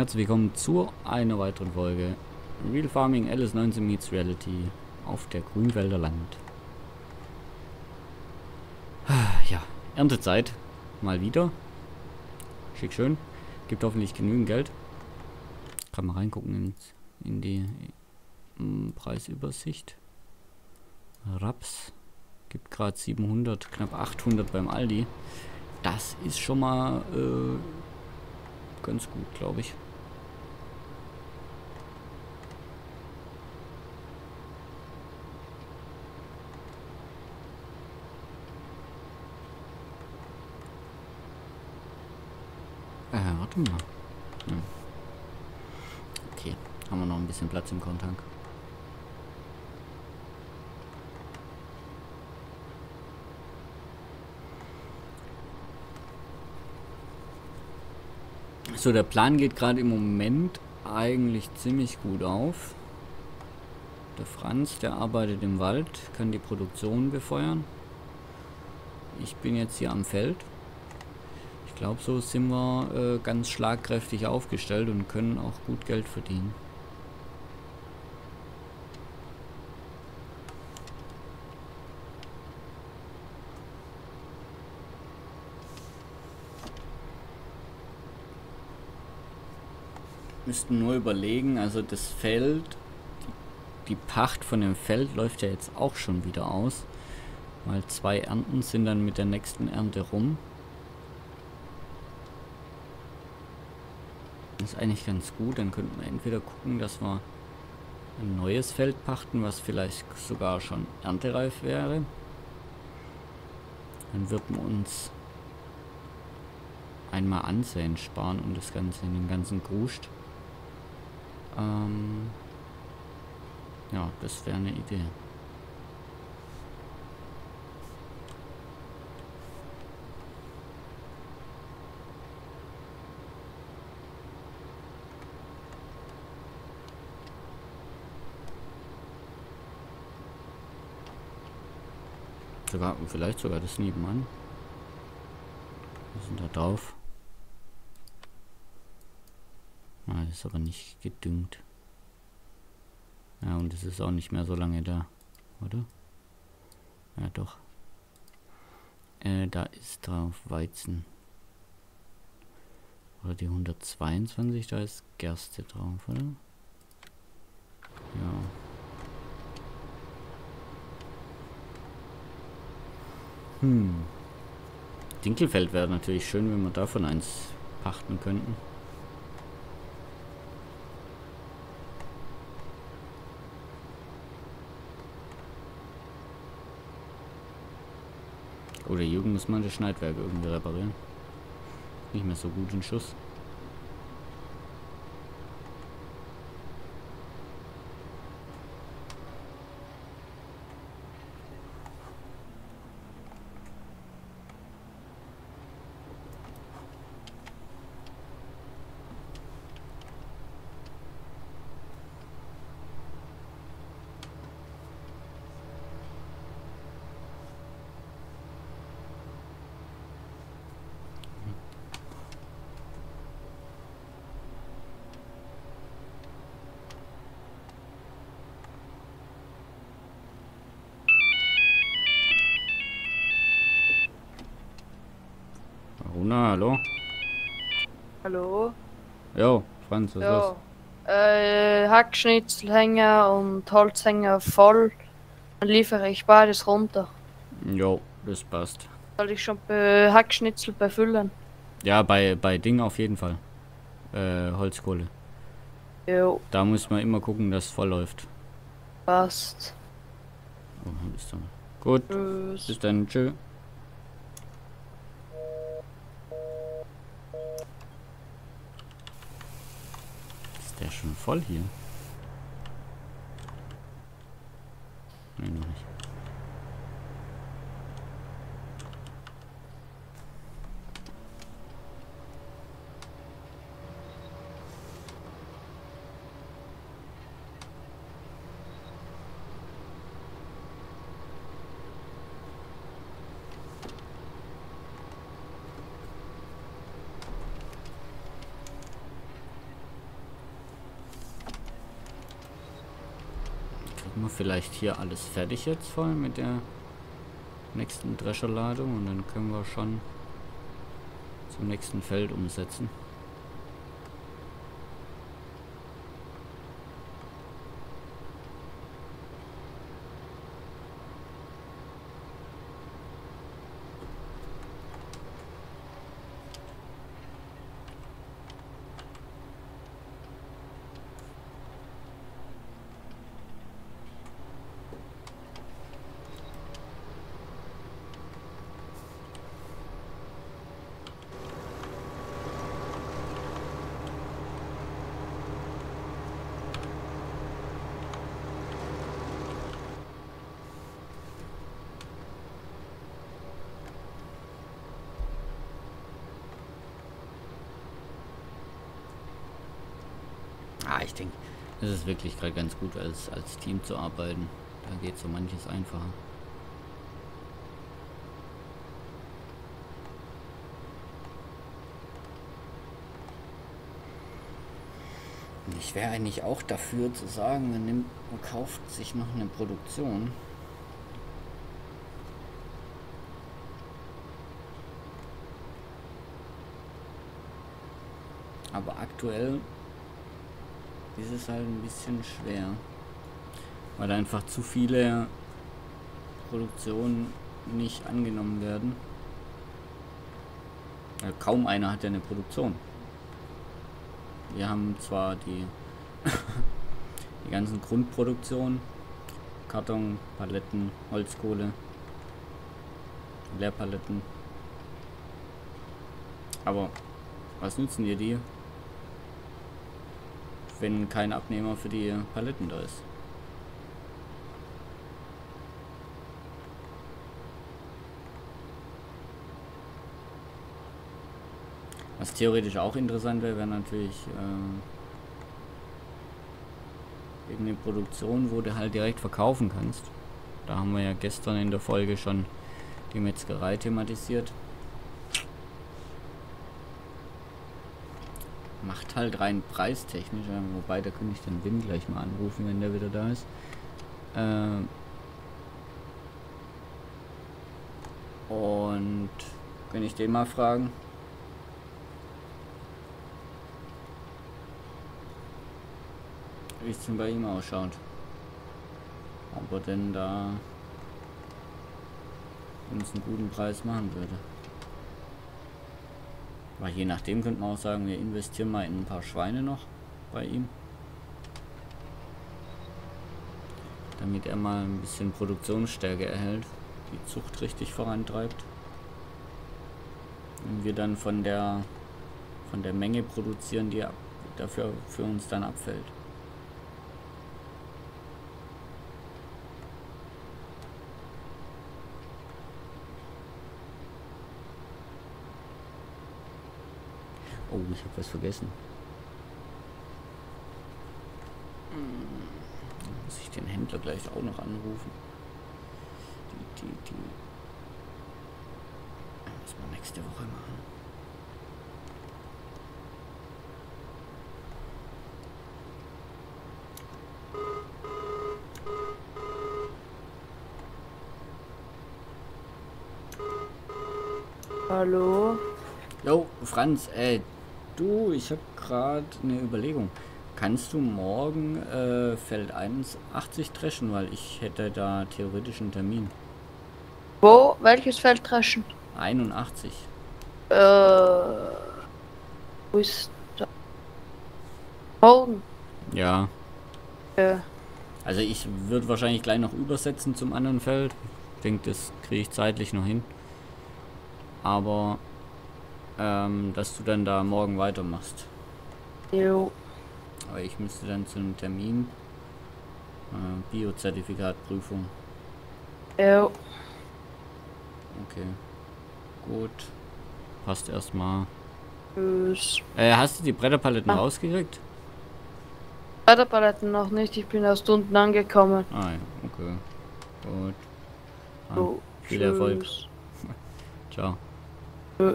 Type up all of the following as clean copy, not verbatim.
herzlich willkommen zu einer weiteren Folge Real Farming LS19 meets Reality auf der Grünwälder Land. Ja, Erntezeit. Mal wieder. Schick schön. Gibt hoffentlich genügend Geld. Kann mal reingucken in die Preisübersicht. Raps. Gibt gerade 700, knapp 800 beim Aldi. Das ist schon mal ganz gut, glaube ich. Warte mal. Okay, haben wir noch ein bisschen Platz im Kontank. So, der Plan geht gerade im Moment eigentlich ziemlich gut auf. Der Franz, der arbeitet im Wald, kann die Produktion befeuern. Ich bin jetzt hier am Feld. Ich glaube, so sind wir ganz schlagkräftig aufgestellt und können auch gut Geld verdienen. Müssten nur überlegen, also das Feld, die Pacht von dem Feld läuft ja jetzt auch schon wieder aus, weil 2 Ernten sind dann mit der nächsten Ernte rum. Das ist eigentlich ganz gut, dann könnten wir entweder gucken, dass wir ein neues Feld pachten, was vielleicht sogar schon erntereif wäre. Dann würden wir uns einmal Ansäen sparen und das Ganze in den ganzen Gruscht. Ja, das wäre eine Idee. Vielleicht sogar das nebenan. Wir sind da drauf. Ah, das ist aber nicht gedüngt. Ja, und es ist auch nicht mehr so lange da, oder? Ja, doch. Da ist drauf Weizen. Oder die 122, da ist Gerste drauf, oder? Ja. Dinkelfeld wäre natürlich schön, wenn wir davon eins pachten könnten. Oder Jürgen muss mal das Schneidwerk irgendwie reparieren. Nicht mehr so gut in Schuss. Runa, hallo? Hallo? Jo, Franz, was ist los? Hackschnitzelhänger und Holzhänger voll. Dann liefere ich beides runter. Jo, das passt. Soll ich schon Hackschnitzel befüllen? Ja, bei Ding auf jeden Fall. Holzkohle. Jo, Da muss man immer gucken, dass es voll läuft. passt. Oh, ist dann. Gut, Tschüss. bis dann, tschö. Ist der schon voll hier? Nein, noch nicht. Kriegen wir vielleicht hier alles fertig jetzt voll mit der nächsten Drescherladung und dann können wir schon zum nächsten Feld umsetzen. Ich denke, es ist wirklich gerade ganz gut, als Team zu arbeiten. Da geht so manches einfacher. Und ich wäre eigentlich auch dafür zu sagen, man kauft sich noch eine Produktion. Aber aktuell ist es halt ein bisschen schwer, weil einfach zu viele Produktionen nicht angenommen werden. Ja, kaum einer hat ja eine Produktion. Wir haben zwar die ganzen Grundproduktionen, Karton, Paletten, Holzkohle, Leerpaletten, aber was nutzen dir die, wenn kein Abnehmer für die Paletten da ist? Was theoretisch auch interessant wäre, wäre natürlich irgendeine Produktion, wo du halt direkt verkaufen kannst. Da haben wir ja gestern in der Folge schon die Metzgerei thematisiert. Macht halt rein preistechnisch, wobei da könnte ich dann Wim gleich mal anrufen, wenn der wieder da ist. Und kann ich den mal fragen? Wie es denn bei ihm ausschaut. Ob er denn da uns einen guten Preis machen würde. Aber je nachdem könnte man auch sagen, wir investieren mal in ein paar Schweine noch bei ihm. Damit er mal ein bisschen Produktionsstärke erhält, die Zucht richtig vorantreibt. Und wir dann von der Menge produzieren, die dafür für uns dann abfällt. Oh, ich habe was vergessen. Muss ich den Händler gleich auch noch anrufen. Die müssen wir nächste Woche machen. Hallo? Jo, Franz, du, ich habe gerade eine Überlegung. Kannst du morgen Feld 81 dreschen, weil ich hätte da theoretisch einen Termin. Wo? Welches Feld dreschen? 81. Wo ist da? Morgen. Ja. Also ich würde wahrscheinlich gleich noch übersetzen zum anderen Feld. Ich denke, das kriege ich zeitlich noch hin. Aber dass du dann da morgen weitermachst. Jo. Aber ich müsste dann zu einem Termin. Biozertifikatprüfung. Jo. Okay. Gut. Passt erstmal. Tschüss. Hast du die Bretterpaletten rausgekriegt? Bretterpaletten noch nicht, ich bin erst unten angekommen. Ah ja, okay. Gut. Dann So, viel Erfolg. Ciao. Tschüss.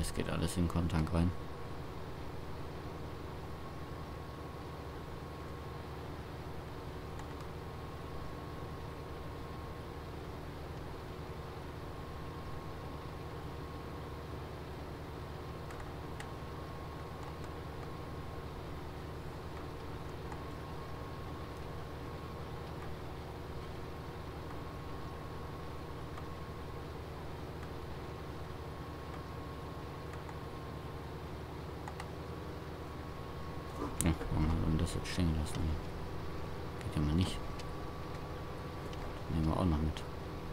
Das geht alles in den Kontank rein. Ja, und das jetzt stehen lassen. Geht ja mal nicht. Das nehmen wir auch noch mit.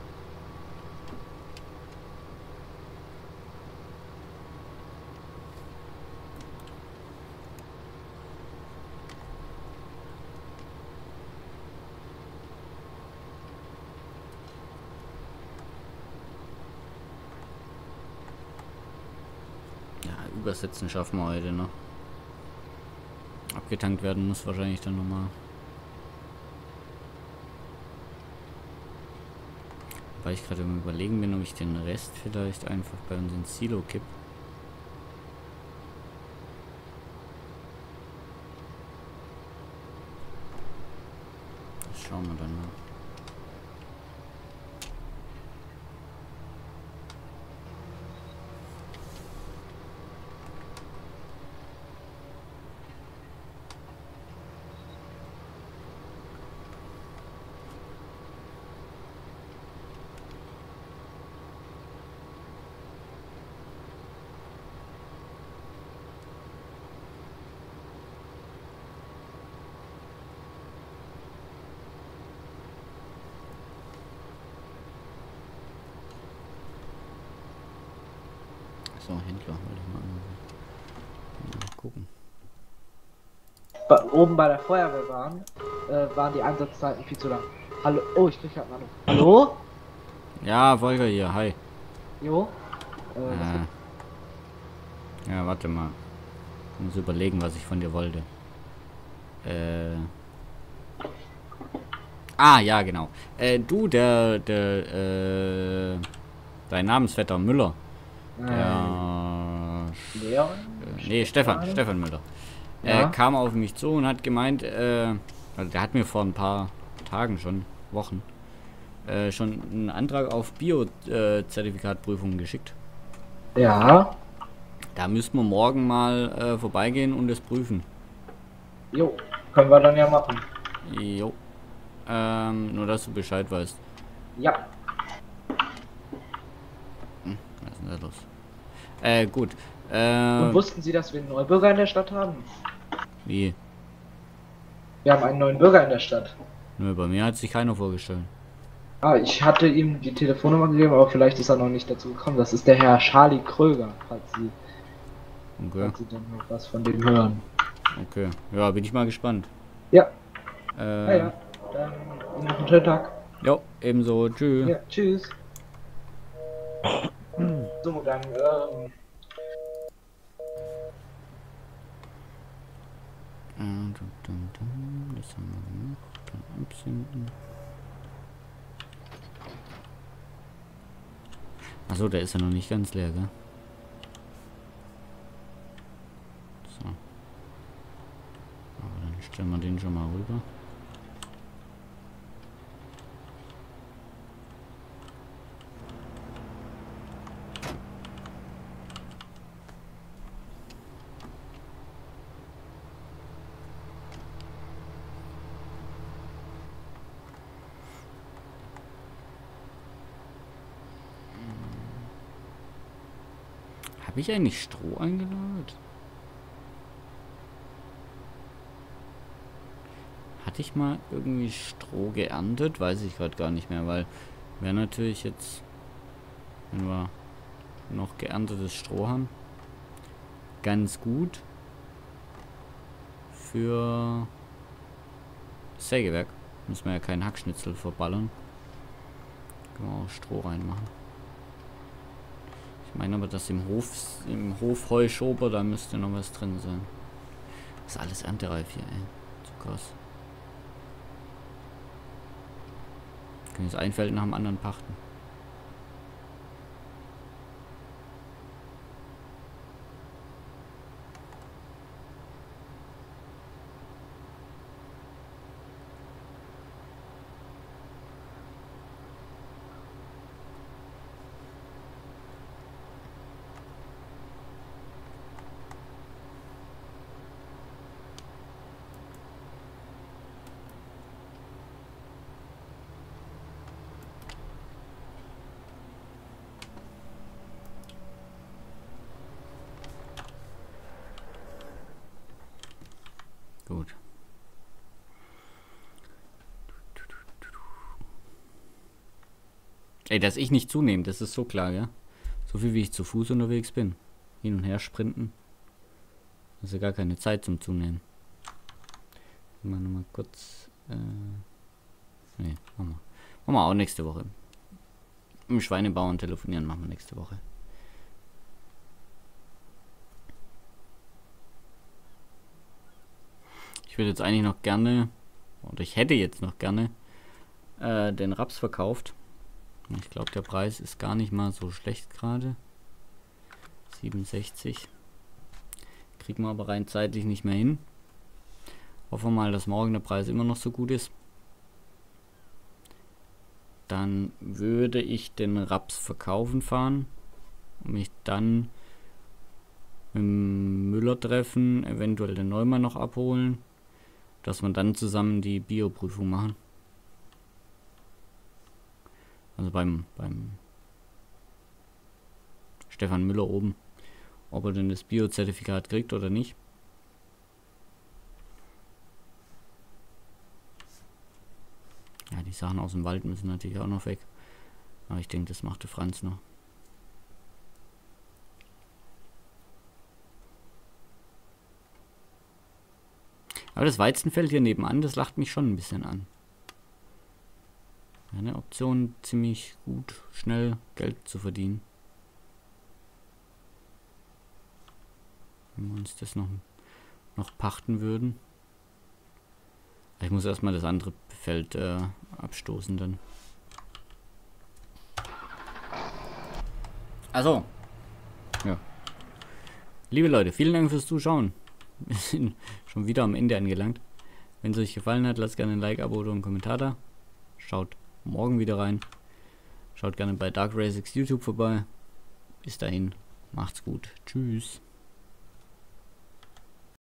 Ja, übersetzen schaffen wir heute noch. Abgetankt werden muss wahrscheinlich dann nochmal. Weil ich gerade am Überlegen bin, ob ich den Rest vielleicht einfach bei uns ins Silo kipp. Das schauen wir dann mal. So, Händler wollte ich mal gucken. Oben bei der Feuerwehr waren die Einsatzzeiten viel zu lang. Hallo, oh, ich krieg halt einen Anruf. Hallo? Ja, Volker hier, hi. Jo? Ja, warte mal. Ich muss überlegen, was ich von dir wollte. Ah, ja, genau. Du, dein Namensvetter Müller. Leon? Nee, Stefan Müller. Ja? Kam auf mich zu und hat gemeint, also der hat mir vor ein paar Tagen schon, Wochen, schon einen Antrag auf Bio-Zertifikatprüfung geschickt. Ja. Da müssten wir morgen mal vorbeigehen und es prüfen. Jo, können wir dann ja machen. Jo. Nur dass du Bescheid weißt. Ja. Was ist denn da los? Gut. Und wussten Sie, dass wir einen Neubürger in der Stadt haben? Wie? Wir haben einen neuen Bürger in der Stadt. Nö, bei mir hat sich keiner vorgestellt. Ah, ich hatte ihm die Telefonnummer gegeben, aber vielleicht ist er noch nicht dazu gekommen. Das ist der Herr Charlie Kröger, falls Sie dann noch was von dem hören. Okay. Ja, bin ich mal gespannt. Ja. Ja. Dann noch einen schönen Tag. Jo, ebenso. Tschüss. Ja, tschüss. So, dann, Das haben wir gemacht. Dann absenden. Achso, der ist ja noch nicht ganz leer, gell? So. Aber dann stellen wir den schon mal rüber. Habe ich eigentlich Stroh eingelagert? Hatte ich mal irgendwie Stroh geerntet? Weiß ich gerade gar nicht mehr, weil wäre natürlich jetzt, wenn wir noch geerntetes Stroh haben, ganz gut für das Sägewerk. Müssen wir ja keinen Hackschnitzel verballern. Können wir auch Stroh reinmachen. Ich meine aber, dass im Hofheuschober, da müsste noch was drin sein. Das ist alles erntereif hier, ey. Zu krass. Können das ein Feld nach dem anderen pachten. Ey, dass ich nicht zunehme, das ist so klar, ja. So viel wie ich zu Fuß unterwegs bin. Hin und her sprinten. Das ist ja gar keine Zeit zum Zunehmen. Mal nochmal kurz. Ne, machen wir auch nächste Woche. Im Schweinebauern telefonieren machen wir nächste Woche. Ich würde jetzt eigentlich noch gerne, oder ich hätte jetzt noch gerne den Raps verkauft. Ich glaube, der Preis ist gar nicht mal so schlecht gerade. 67. Kriegen wir aber rein zeitlich nicht mehr hin. Hoffen wir mal, dass morgen der Preis immer noch so gut ist. Dann würde ich den Raps verkaufen fahren und mich dann mit dem Müller treffen, eventuell den Neumann noch abholen, dass wir dann zusammen die Bioprüfung machen. Also beim Stefan Müller oben, ob er denn das Bio-Zertifikat kriegt oder nicht. Ja, die Sachen aus dem Wald müssen natürlich auch noch weg. Aber ich denke, das macht der Franz noch. Aber das Weizenfeld hier nebenan, das lacht mich schon ein bisschen an. Ja, eine Option, ziemlich gut, schnell Geld zu verdienen. Wenn wir uns das noch pachten würden. Ich muss erstmal das andere Feld abstoßen dann. Also, ja. Liebe Leute, vielen Dank fürs Zuschauen. Wir sind schon wieder am Ende angelangt. Wenn es euch gefallen hat, lasst gerne ein Like, Abo oder einen Kommentar da. Schaut morgen wieder rein. Schaut gerne bei Dark Ray 6 YouTube vorbei. Bis dahin, macht's gut. Tschüss.